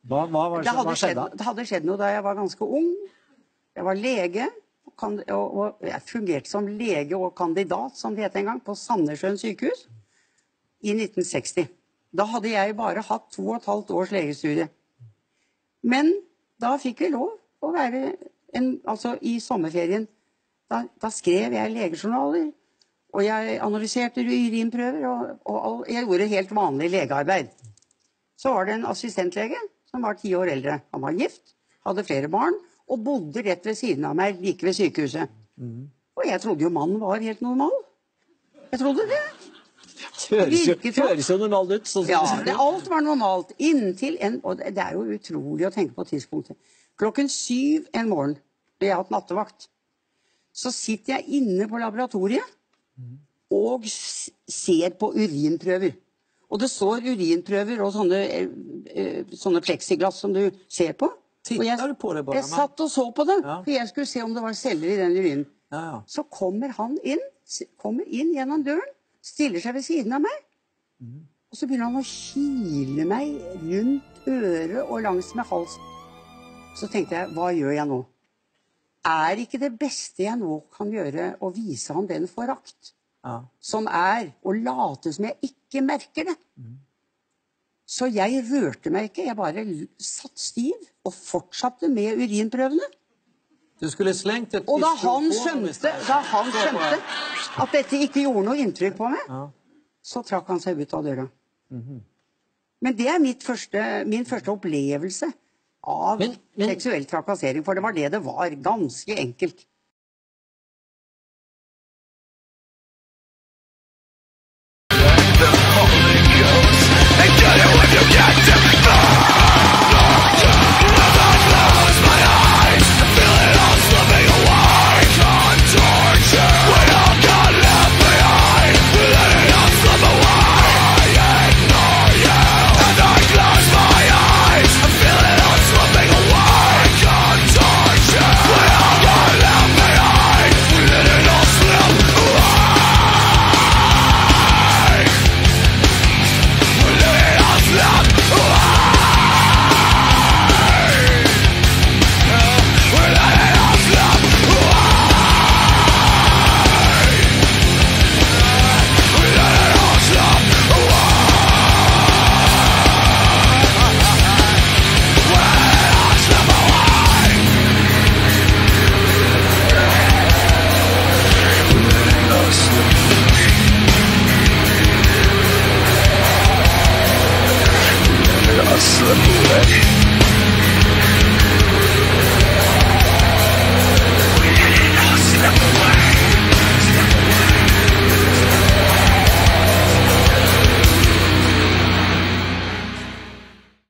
Hva skjedde? Det hadde skjedd noe da jeg var ganske ung. Jeg var lege, og jeg fungerte som lege og kandidat, som det het en gang, på Sandnessjøen sykehus i 1960. Da hadde jeg bare hatt 2,5 års legestudie. Men da fikk vi lov å være, altså i sommerferien, da skrev jeg legejournaler, og jeg analyserte urinprøver, og jeg gjorde helt vanlig legearbeid. Så var det en assistentlege som var 10 år eldre. Han var gift, hadde flere barn, og bodde rett ved siden av meg, like ved sykehuset. Og jeg trodde jo mannen var helt normal. Jeg trodde det. Det høres jo normalt ut. Ja, alt var normalt. Inntil og det er jo utrolig å tenke på tidspunktet. 7:00 en morgen, da jeg har hatt nattevakt, så sitter jeg inne på laboratoriet og ser på urinprøver. Og det står urinprøver og sånne plexiglass som du ser på. Og jeg satt og så på det, for jeg skulle se om det var celler i den urinen. Så kommer han inn gjennom døren, stiller seg ved siden av meg, og så begynner han å kile meg rundt øret og langs med halsen. Så tenkte jeg, hva gjør jeg nå? Er ikke det beste jeg nå kan gjøre å vise han den forakt, som å late som jeg ikke merker det? Så jeg rørte meg ikke, jeg bare satt stiv og fortsatte med urinprøvene. Du skulle slengt et og da han skjønte at dette ikke gjorde noe inntrykk på meg, så trakk han seg ut av døra. Men det er min første opplevelse av seksuell trakassering, for det var det var, ganske enkelt. Slip away.